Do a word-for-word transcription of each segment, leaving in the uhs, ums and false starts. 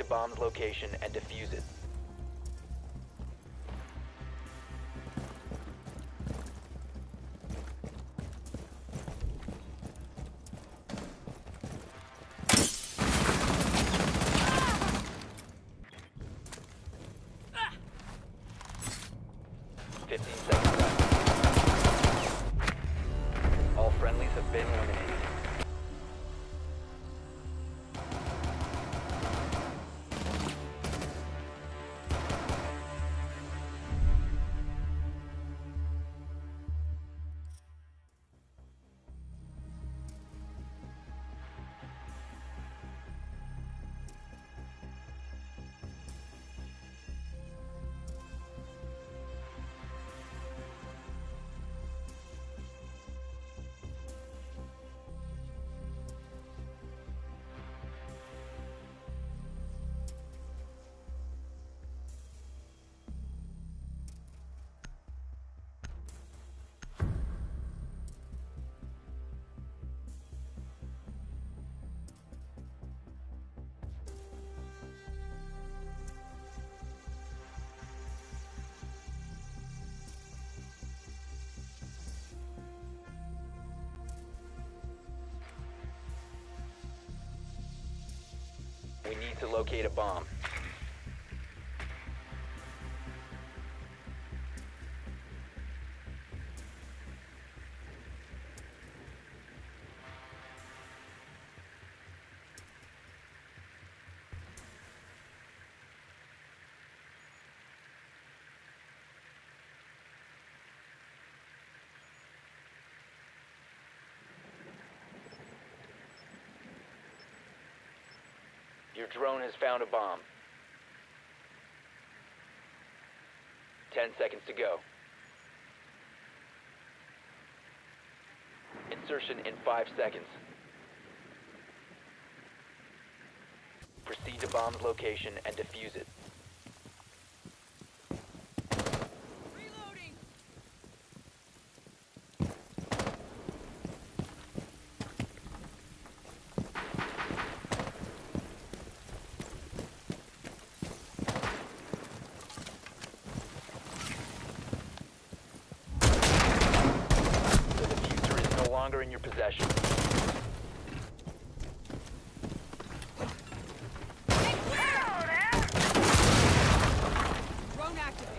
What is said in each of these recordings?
a bomb's location and defuse it. fifteen seconds left. All friendlies have been eliminated. We need to locate a bomb. Your drone has found a bomb. Ten seconds to go. Insertion in five seconds. Proceed to bomb's location and defuse it. Longer in your possession. Drone activated.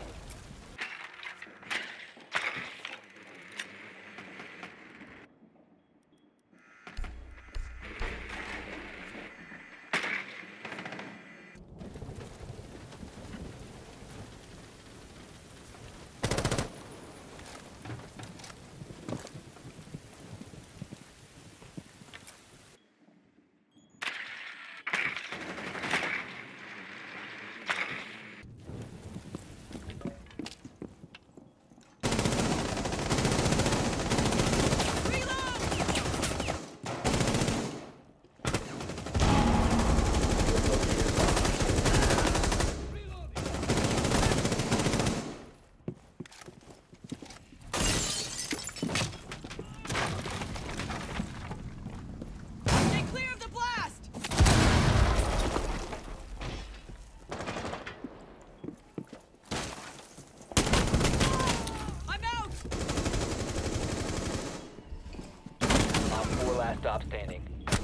Last stop standing.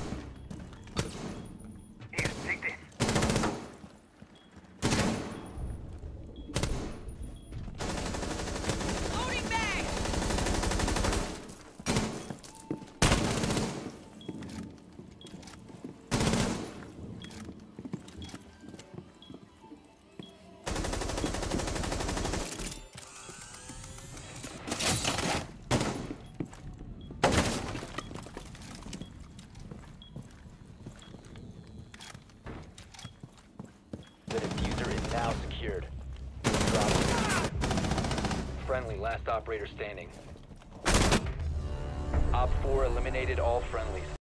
Here, take this. Loading bag. The diffuser is now secured. Drop. Friendly, last operator standing. Op four eliminated all friendlies.